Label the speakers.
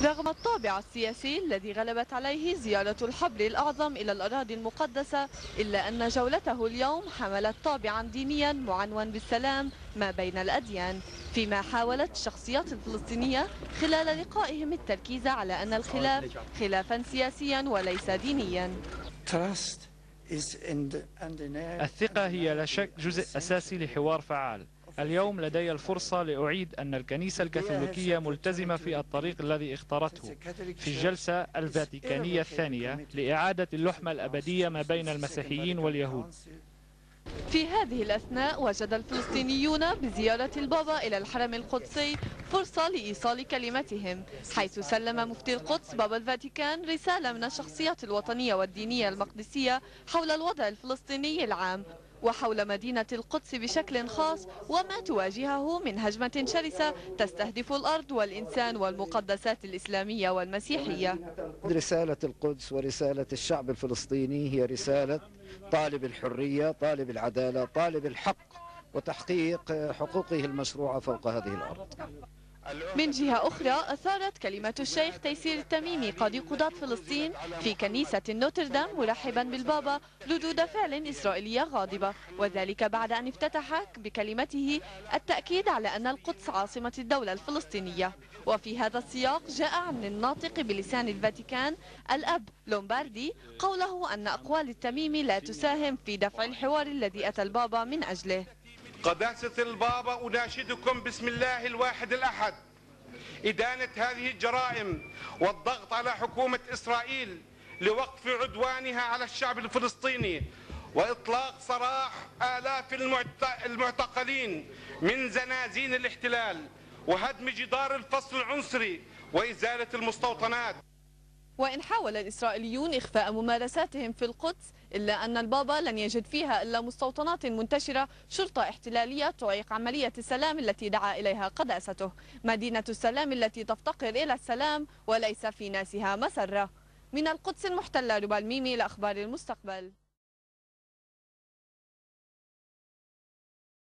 Speaker 1: رغم الطابع السياسي الذي غلبت عليه زيارة الحبر الأعظم إلى الأراضي المقدسة، إلا أن جولته اليوم حملت طابعا دينيا معنون بالسلام ما بين الأديان، فيما حاولت الشخصيات الفلسطينية خلال لقائهم التركيز على أن الخلاف خلافا سياسيا وليس دينيا.
Speaker 2: الثقة هي لا شك جزء أساسي لحوار فعال. اليوم لدي الفرصة لأعيد أن الكنيسة الكاثوليكية ملتزمة في الطريق الذي اختارته في الجلسة الفاتيكانية الثانية لإعادة اللحمة الأبدية ما بين المسيحيين واليهود.
Speaker 1: في هذه الأثناء وجد الفلسطينيون بزيارة البابا إلى الحرم القدسي فرصة لإيصال كلمتهم، حيث سلم مفتي القدس بابا الفاتيكان رسالة من الشخصيات الوطنية والدينية المقدسية حول الوضع الفلسطيني العام وحول مدينة القدس بشكل خاص وما تواجهه من هجمة شرسة تستهدف الأرض والإنسان والمقدسات الإسلامية والمسيحية.
Speaker 3: رسالة القدس ورسالة الشعب الفلسطيني هي رسالة طالب الحرية، طالب العدالة، طالب الحق وتحقيق حقوقه المشروعة فوق هذه الأرض.
Speaker 1: من جهة أخرى أثارت كلمة الشيخ تيسير التميمي قاضي قضاة فلسطين في كنيسة نوتردام مرحبا بالبابا ردود فعل إسرائيلية غاضبة، وذلك بعد أن افتتح بكلمته التأكيد على أن القدس عاصمة الدولة الفلسطينية. وفي هذا السياق جاء عن الناطق بلسان الفاتيكان الأب لومباردي قوله أن أقوال التميمي لا تساهم في دفع الحوار الذي أتى البابا من أجله.
Speaker 4: قداسة البابا أناشدكم بسم الله الواحد الأحد إدانة هذه الجرائم والضغط على حكومة إسرائيل لوقف عدوانها على الشعب الفلسطيني وإطلاق سراح آلاف المعتقلين من زنازين الاحتلال وهدم جدار الفصل العنصري وإزالة المستوطنات.
Speaker 1: وإن حاول الإسرائيليون إخفاء ممارساتهم في القدس، إلا أن البابا لن يجد فيها إلا مستوطنات منتشرة شرطة احتلالية تعيق عملية السلام التي دعا إليها قداسته، مدينة السلام التي تفتقر إلى السلام وليس في ناسها مسرة. من القدس المحتلة ربى الميمي لأخبار المستقبل.